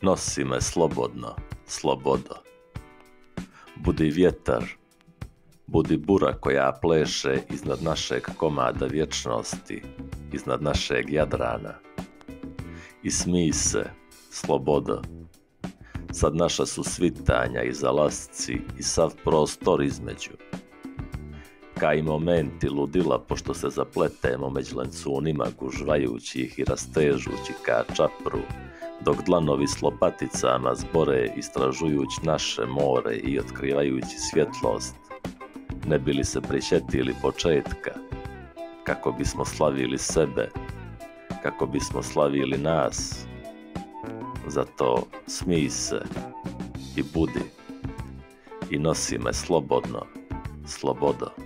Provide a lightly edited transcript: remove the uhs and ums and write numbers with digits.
Nosi me slobodno, slobodo. Budi vjetar, budi bura koja pleše iznad našeg komada vječnosti, iznad našeg Jadrana. I smij se, slobodo. Sad naša su svitanja i zalasci i sav prostor između. Kaj momenti ludila pošto se zapletemo među lencunima gužvajući ih i rastežući ka čapru, dok dlanovi s lopaticama zbore istražujući naše more i otkrivajući svjetlost, ne bi li se prisjetili početka, kako bismo slavili sebe, kako bismo slavili nas. Zato smij se i budi i nosi me slobodno, slobodo.